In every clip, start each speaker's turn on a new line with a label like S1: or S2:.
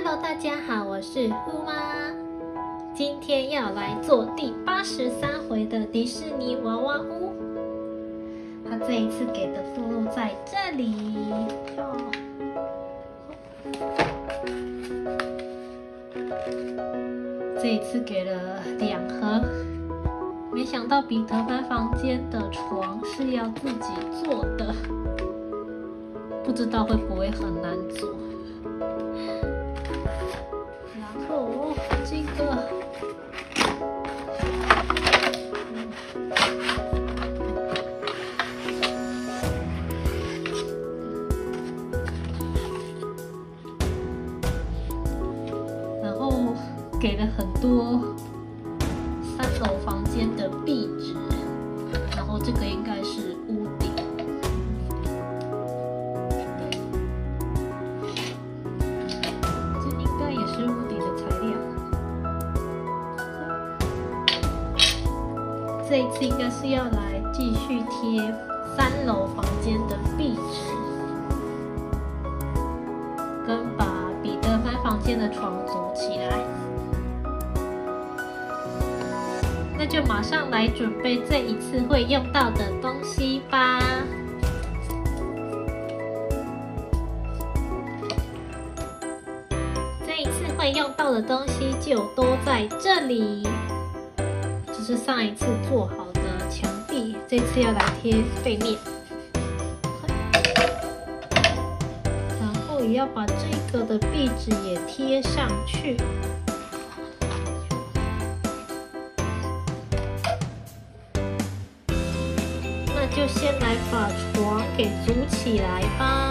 S1: Hello， 大家好，我是呼妈，今天要来做第83回的迪士尼娃娃屋。它这一次给的附录在这里这一次给了2盒，没想到彼得潘房间的床是要自己做的，不知道会不会很难做。然后这个，然后给了很多3楼房间的壁纸，然后这个应该是屋顶。这一次应该是要来继续贴3楼房间的壁纸，跟把彼得潘房间的床组起来。那就马上来准备这一次会用到的东西吧。这一次会用到的东西就都在这里。这是上一次做好的墙壁，这次要来贴背面，然后也要把这个的壁纸也贴上去。那就先来把床给组起来吧。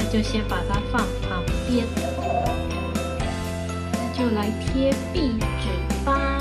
S1: 就先把它放旁边，那就来贴壁纸吧。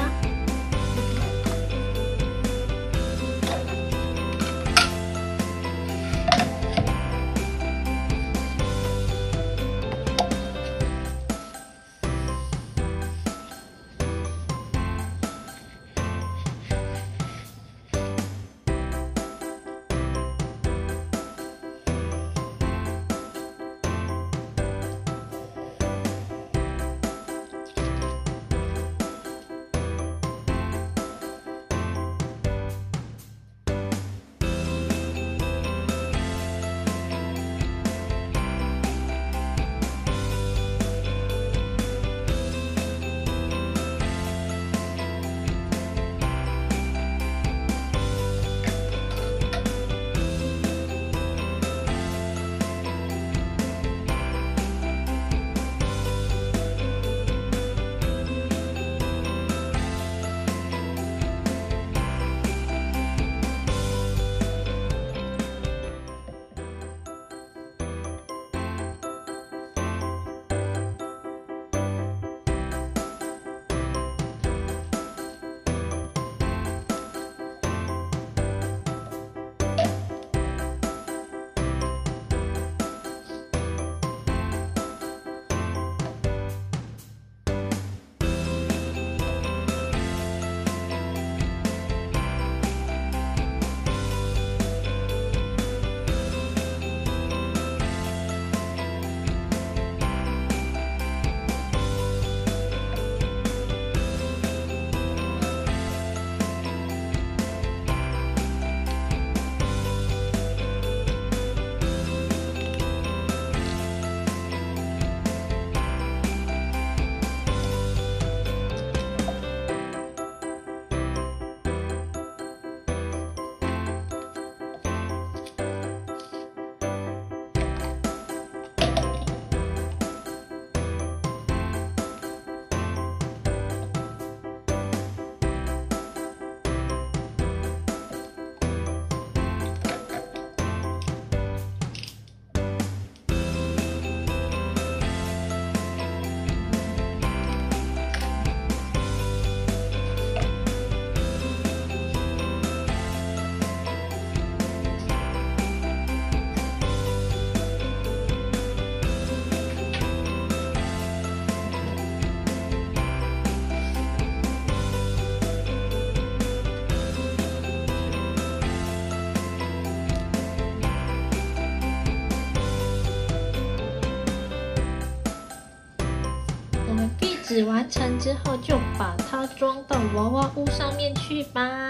S1: 纸完成之后，就把它装到娃娃屋上面去吧。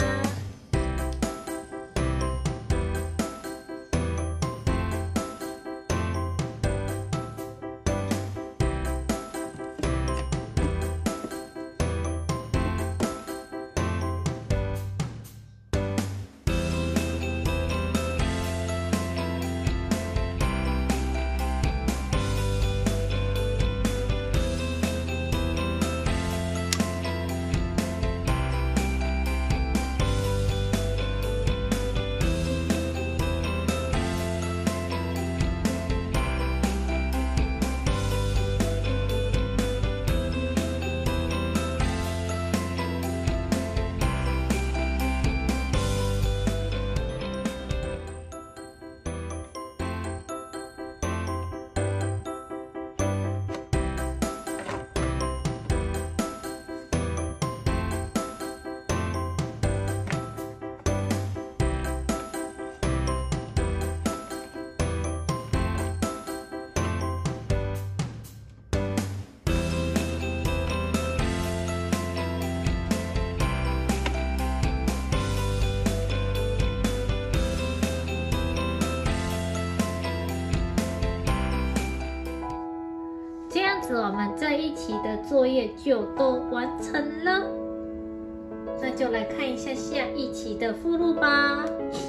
S1: 这样子，我们这一期的作业就都完成了。那就来看一下下一期的附录吧。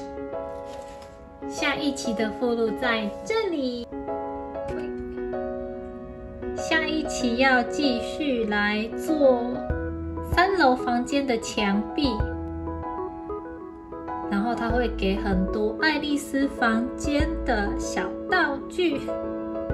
S1: 下一期的附录在这里。下一期要继续来做3楼房间的墙壁，然后他会给很多爱丽丝房间的小道具。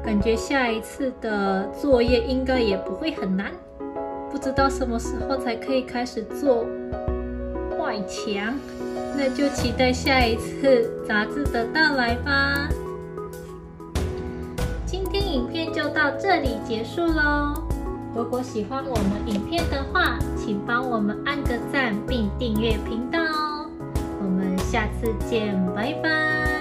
S1: 感觉下一次的作业应该也不会很难。不知道什么时候才可以开始做外墙，那就期待下一次杂志的到来吧。今天影片就到这里结束咯。如果喜欢我们影片的话，请帮我们按个赞并订阅频道哦。我们下次见，拜拜。